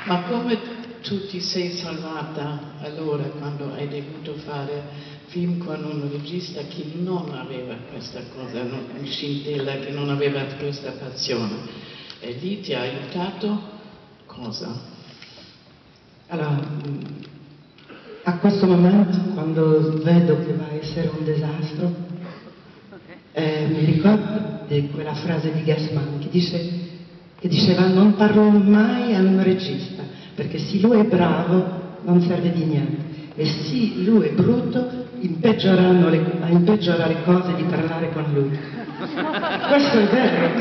Ma come tu ti sei salvata allora quando hai dovuto fare film con un regista che non aveva questa cosa, un scintilla, che non aveva questa passione? E lì ti ha aiutato cosa? Allora, a questo momento, quando vedo che va a essere un disastro, mi ricordo di quella frase di Gassman che diceva: non parlo mai a un regista, perché se lui è bravo non serve di niente, e se lui è brutto impeggiora le cose di parlare con lui. Questo è vero.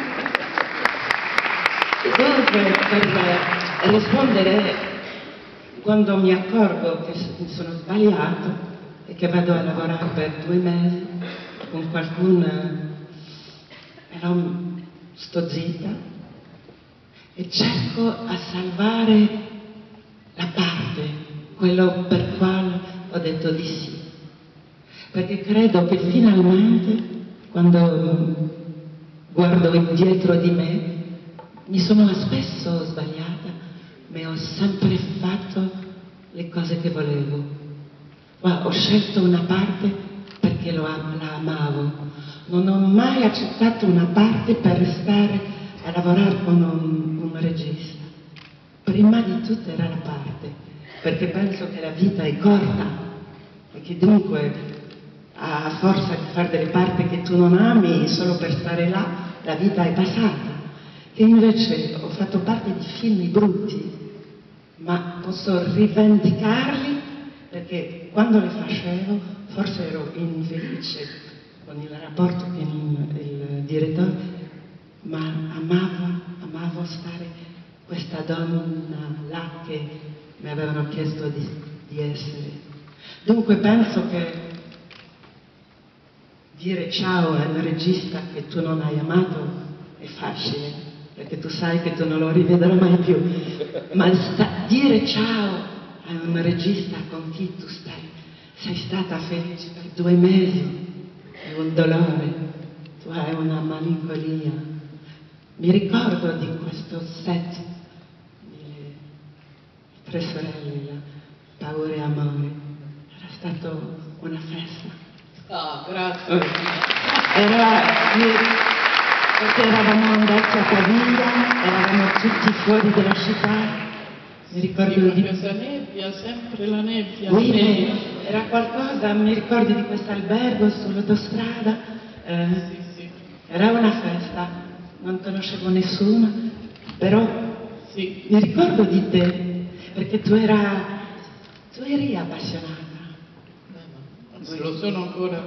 Dunque, per rispondere, quando mi accorgo che sono sbagliato e che vado a lavorare per 2 mesi con qualcuno, però sto zitta e cerco a salvare la parte, quello per quale ho detto di sì, perché credo che finalmente, quando guardo indietro di me, mi sono spesso sbagliata, ma ho sempre fatto le cose che volevo. Ho scelto una parte perché la amavo. Non ho mai accettato una parte per stare a lavorare con un regista. Prima di tutto era la parte, perché penso che la vita è corta e che dunque, a forza di fare delle parti che tu non ami solo per stare là, la vita è passata. E invece ho fatto parte di film brutti, ma posso rivendicarli perché quando li facevo forse ero infelice con il rapporto con il direttore, ma amavo stare questa donna là che mi avevano chiesto di essere. Dunque penso che dire ciao a un regista che tu non hai amato è facile, perché tu sai che tu non lo rivedrai mai più, ma dire ciao a un regista con chi tu sei stata felice per 2 mesi è un dolore, tu hai una malinconia. Mi ricordo di questo set di 3 sorelle, la paura e amore, era stato una festa. Grazie. Perché eravamo andati a Pavia, eravamo tutti fuori della città. Mi ricordo di questa nebbia, sempre la nebbia. Sì, era qualcosa, mi ricordo di questo albergo sull'autostrada. Sì. Era una festa, non conoscevo nessuno, però sì. Mi ricordo di te, perché tu eri appassionata. Lo sono ancora.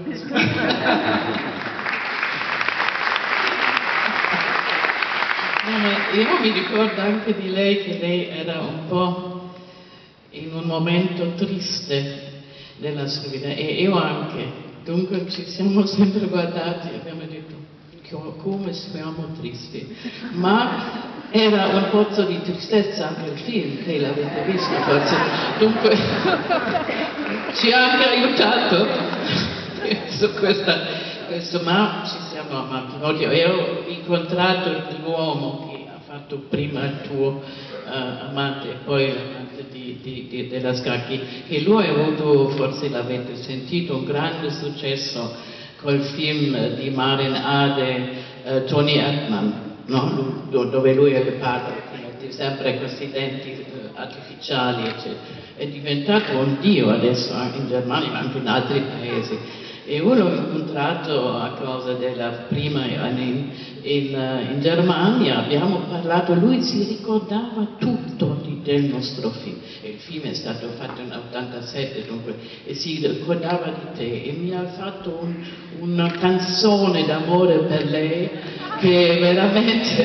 Io mi ricordo anche di lei che lei era un po' in un momento triste della sua vita e io anche. Dunque ci siamo sempre guardati e abbiamo detto come siamo tristi. Ma era un pozzo di tristezza anche il film, che l'avete visto forse. Dunque ci ha anche aiutato su questo, ma ci siamo amati molto. Io ho incontrato l'uomo che ha fatto prima il tuo amante e poi l'amante della Scacchi, e lui ha avuto, forse l'avete sentito, un grande successo col film di Maren Ade, Tony Erdmann, no? Dove lui è il padre che mette sempre questi denti artificiali, eccetera. È diventato un dio adesso in Germania ma anche in altri paesi. E io l'ho incontrato a causa della prima in Germania, abbiamo parlato, lui si ricordava tutto del nostro film, e il film è stato fatto nel 87 dunque, e si ricordava di te e mi ha fatto una canzone d'amore per lei che veramente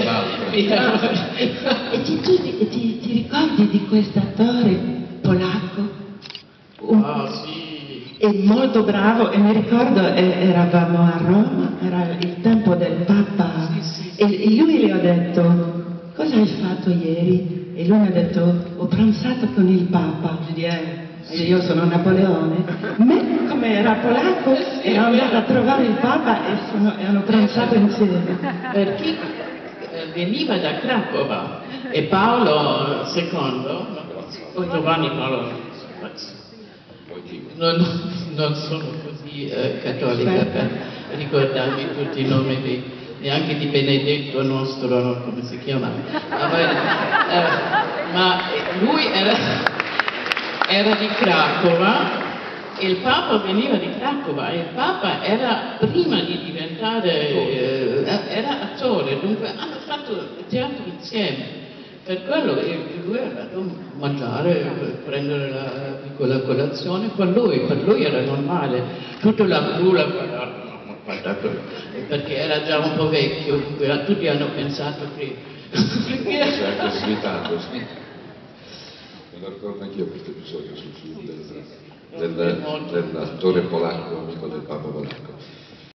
E ti ricordi di questo attore polacco? Sì. È molto bravo, e mi ricordo eravamo a Roma, era il tempo del Papa, sì. E lui le ho detto: cosa hai fatto ieri? E lui mi ha detto: ho pranzato con il Papa. Io sono Napoleone, me come era polacco ero andata a trovare il Papa e hanno pranzato insieme. Perché veniva da Cracova e Paolo II, o Giovanni Paolo, non sono così cattolica per ricordarmi tutti i nomi neanche di Benedetto nostro, come si chiama. Ma lui era di Cracova. Il Papa veniva di Cracova e il Papa era, prima di diventare, era attore, dunque hanno fatto teatro insieme. Per quello lui era andato a mangiare, prendere la piccola colazione con lui, per lui era normale. Tutta la blu perché era già un po' vecchio, dunque tutti hanno pensato che... C'è anche svitato, sì. Me lo ricordo anch'io questo episodio sul film dell'attore polacco, amico del Papa polacco.